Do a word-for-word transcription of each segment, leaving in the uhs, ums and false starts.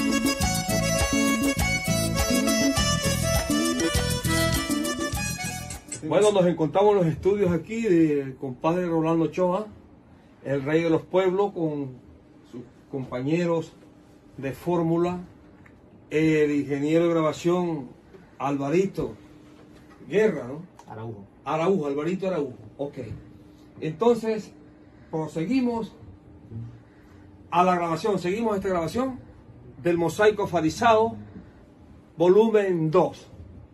Bueno, nos encontramos en los estudios aquí del compadre Rolando Ochoa, el rey de los pueblos, con sus compañeros de fórmula, el ingeniero de grabación Alvarito Guerra, ¿no? Araujo. Araujo, Alvarito Araujo. Ok. Entonces, proseguimos a la grabación. Seguimos esta grabación del Mosaico Farisao, volumen dos.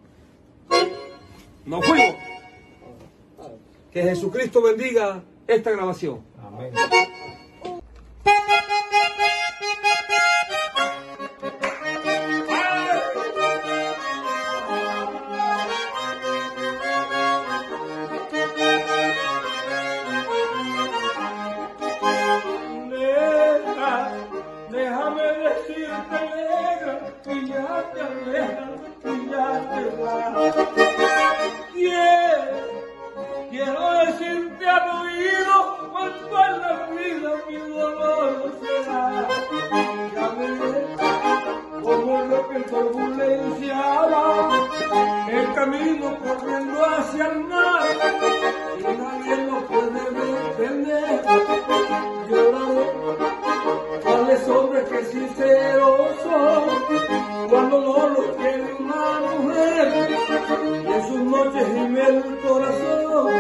Nos fuimos. Que Jesucristo bendiga esta grabación. Amén. Negra, déjame decirte, negra, que ya te alejas, que ya te vas. Quiero, quiero decirte al oído cuánto en la vida mi dolor será. Ya veré como lo que en turbulencia va, el camino corriendo hacia el mar, y nadie lo puede detener. Lloraré tales hombres que sinceros son, cuando no lo quiere una mujer, y en sus noches gime el corazón.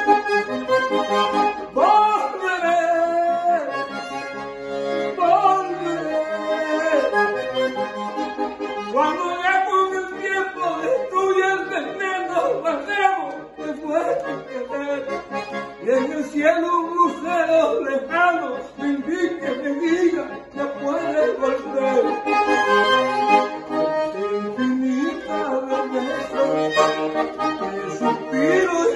Volveré, volveré, cuando ya con el tiempo destruya el veneno, pasemos que fue tu querer, y en el cielo un lucero lejano me indique, me diga, ya puedes volver. Infinita belleza, el suspiro